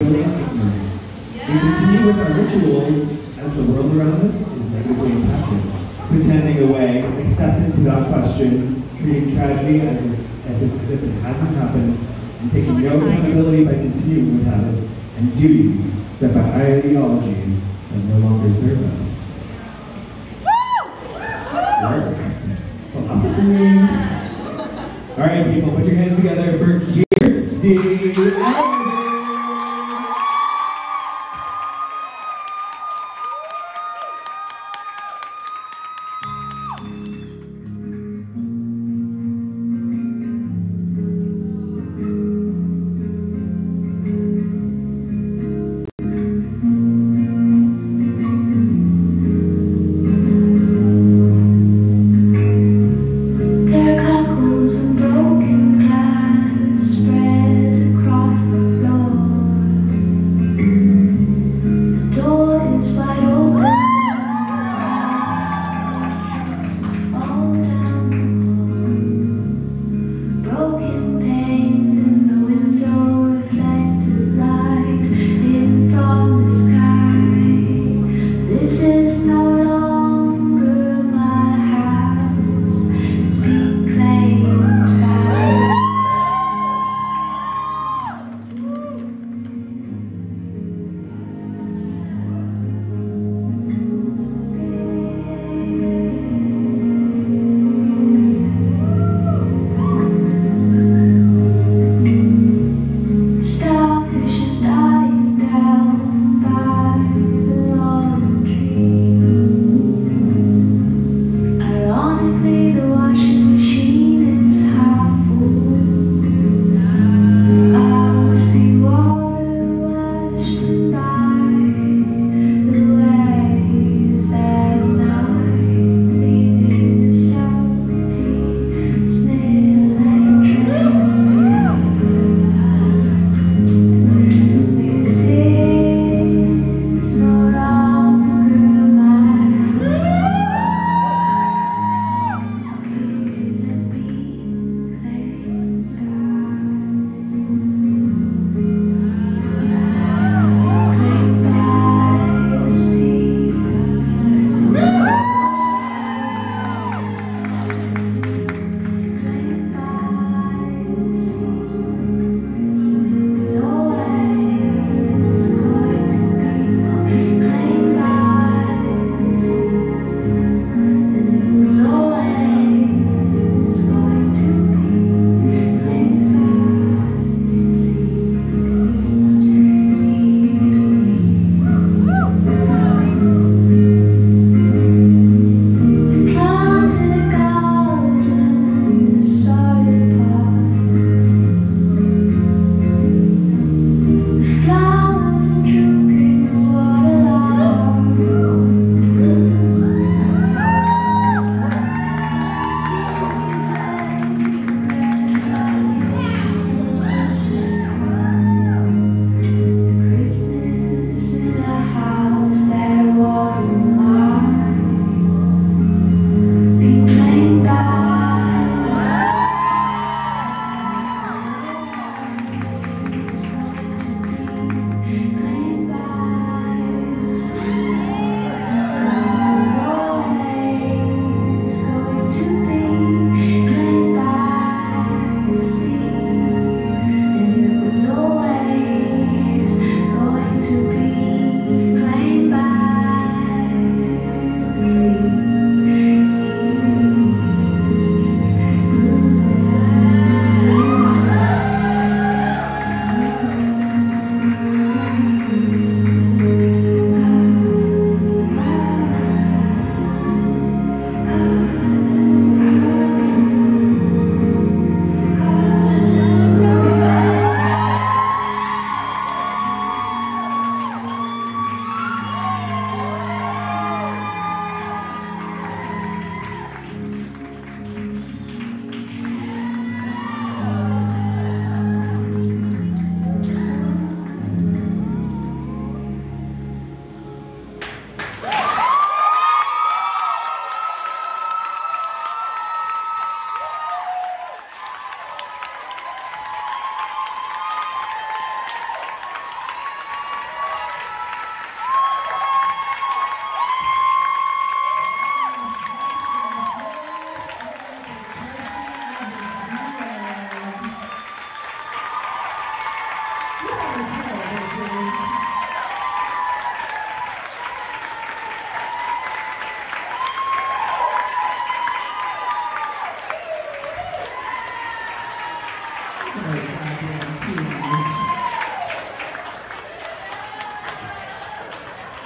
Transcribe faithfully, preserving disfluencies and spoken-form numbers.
vulnerability and ignorance. We continue with our rituals as the world around us is negatively impacted. Pretending away, acceptance without question, treating tragedy as if, as if it hasn't happened, and taking no accountability by continuing with habits and duty set by ideologies that no longer serve us. Work. Philosophy. All right, people, put your hands together for Kirstie.